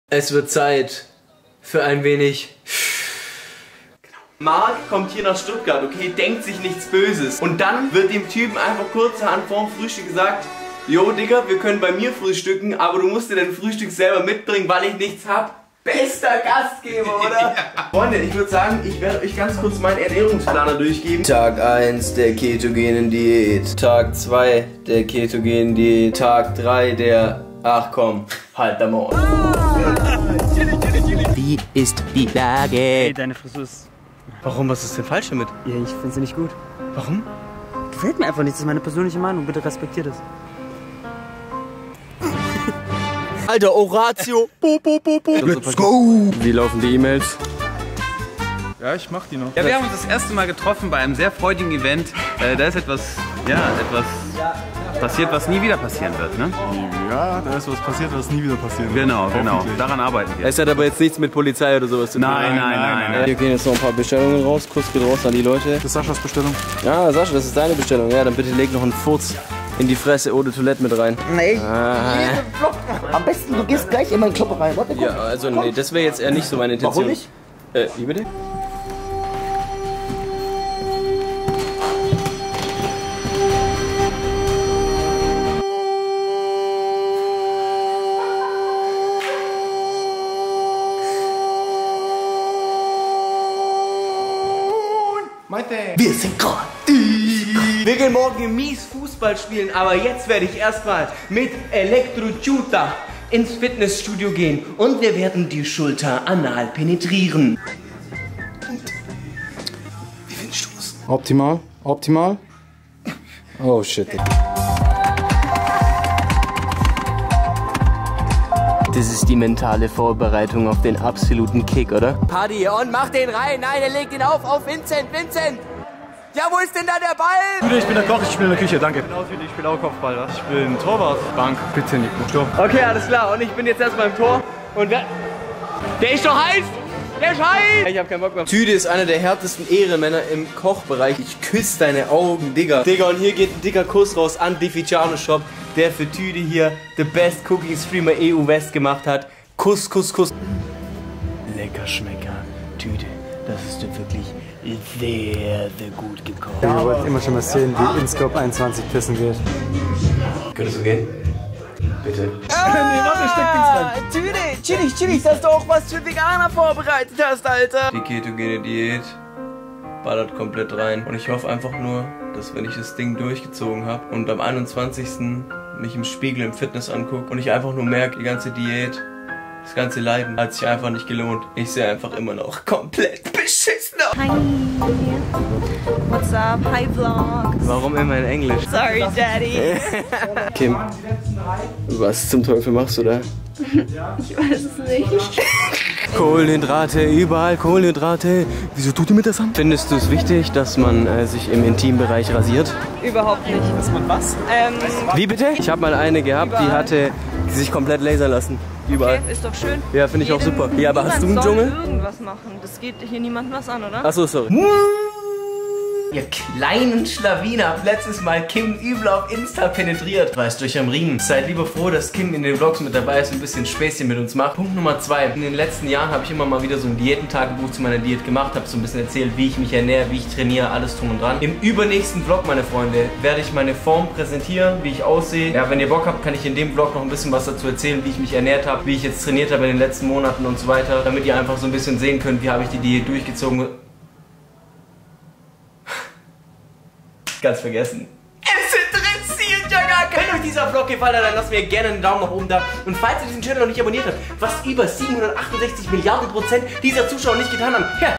Es wird Zeit für ein wenig... Marc kommt hier nach Stuttgart, okay, denkt sich nichts Böses. Und dann wird dem Typen einfach kurzerhand vorm Frühstück gesagt: Jo, Digga, wir können bei mir frühstücken, aber du musst dir dein Frühstück selber mitbringen, weil ich nichts hab. Bester Gastgeber, oder? Ja. Freunde, ich würde sagen, ich werde euch ganz kurz meinen Ernährungsplaner durchgeben. Tag 1 der ketogenen Diät. Tag 2 der ketogenen Diät. Tag 3 der... Ach komm, halt der Maul. Wie ist die Lage? Hey, deine Frisur ist... Warum? Was ist denn falsch damit? Ja, ich finde sie nicht gut. Warum? Gefällt mir einfach nicht, das ist meine persönliche Meinung. Bitte respektiert es. Alter, Oratio. Let's go. Wie laufen die E-Mails? Ja, ich mach die noch. Ja, wir haben uns das erste Mal getroffen bei einem sehr freudigen Event. Da ist etwas passiert, was nie wieder passieren wird, ne? Ja, da ist was passiert, was nie wieder passieren wird. Genau. Daran arbeiten wir. Es hat aber jetzt nichts mit Polizei oder sowas zu tun. Nein. Wir gehen jetzt noch ein paar Bestellungen raus. Kuss geht raus an die Leute. Das ist Saschas Bestellung. Ja, Sascha, das ist deine Bestellung. Ja, dann bitte leg noch einen Furz in die Fresse ohne Toilette mit rein. Nee, am besten du gehst gleich in meinen Kloppe rein. Warte, Ja, also nee, das wäre jetzt eher nicht so meine Intention. Warum nicht? Wie bitte? Wir sind gerade. Wir gehen morgen mies Fußball spielen, aber jetzt werde ich erstmal mit Elektrocuta ins Fitnessstudio gehen und wir werden die Schulter anal penetrieren. Wie findest du es? Optimal? Optimal? Oh shit. Das ist die mentale Vorbereitung auf den absoluten Kick, oder? Party und mach den rein! Nein, er legt ihn auf Vincent! Vincent! Ja, wo ist denn da der Ball? Ich bin der Koch, ich spiele in der Küche, danke. Ich spiele auch Kopfball, was? Ich bin Torwart. Bank. Bitte, Nico. Stopp. Okay, alles klar. Und ich bin jetzt erstmal im Tor. Und wer... Der ist doch heiß! Der ist heiß! Ich hab keinen Bock mehr. Tüde ist einer der härtesten Ehrenmänner im Kochbereich. Ich küsse deine Augen, Digga. Digga, und hier geht ein dicker Kuss raus an Deficiano Shop, der für Tüde hier the best Cooking Streamer EU West gemacht hat. Kuss, Kuss, Kuss. Lecker Schmecker, Tüde. Das ist dir wirklich sehr, sehr gut gekocht. Ich wollte immer schon mal sehen, wie Inscope 21 pissen geht. Könntest du gehen? Bitte. Nee, warte, steck nichts rein. Tüde, chillig, dass du auch was für Veganer vorbereitet hast, Alter. Die ketogene Diät ballert komplett rein. Und ich hoffe einfach nur, dass wenn ich das Ding durchgezogen habe und am 21. mich im Spiegel im Fitness angucke und ich einfach nur merke, die ganze Diät, das ganze Leiden hat sich einfach nicht gelohnt. Ich sehe einfach immer noch komplett beschissen aus. Hi. What's up? Hi Vlog. Warum immer in Englisch? Sorry, Daddy. Kim, was zum Teufel machst du da? Ich weiß es nicht. Kohlenhydrate, überall Kohlenhydrate. Wieso tut ihr mir das an? Findest du es wichtig, dass man sich im Intimbereich rasiert? Überhaupt nicht. Dass man was? Wie bitte? Ich habe mal eine gehabt, die hatte sich komplett lasern lassen. Überall. Okay, ist doch schön. Ja, finde ich auch super. Ja, aber hast du einen Dschungel? Irgendwas machen. Das geht hier niemandem was an, oder? Achso, sorry. Ihr kleinen Schlawiner habt letztes Mal Kim übel auf Insta penetriert. Weißt euch am Riemen. Seid lieber froh, dass Kim in den Vlogs mit dabei ist und ein bisschen Späßchen mit uns macht. Punkt Nummer 2. In den letzten Jahren habe ich immer mal wieder so ein Diätentagebuch zu meiner Diät gemacht. Habe so ein bisschen erzählt, wie ich mich ernähre, wie ich trainiere, alles drum und dran. Im übernächsten Vlog, meine Freunde, werde ich meine Form präsentieren, wie ich aussehe. Ja, wenn ihr Bock habt, kann ich in dem Vlog noch ein bisschen was dazu erzählen, wie ich mich ernährt habe, wie ich jetzt trainiert habe in den letzten Monaten und so weiter. Damit ihr einfach so ein bisschen sehen könnt, wie habe ich die Diät durchgezogen. Ganz vergessen. Es interessiert ja gar keinen. Wenn euch dieser Vlog gefallen hat, dann lasst mir gerne einen Daumen nach oben da. Und falls ihr diesen Channel noch nicht abonniert habt, was über 768 Milliarden % dieser Zuschauer nicht getan haben, ja,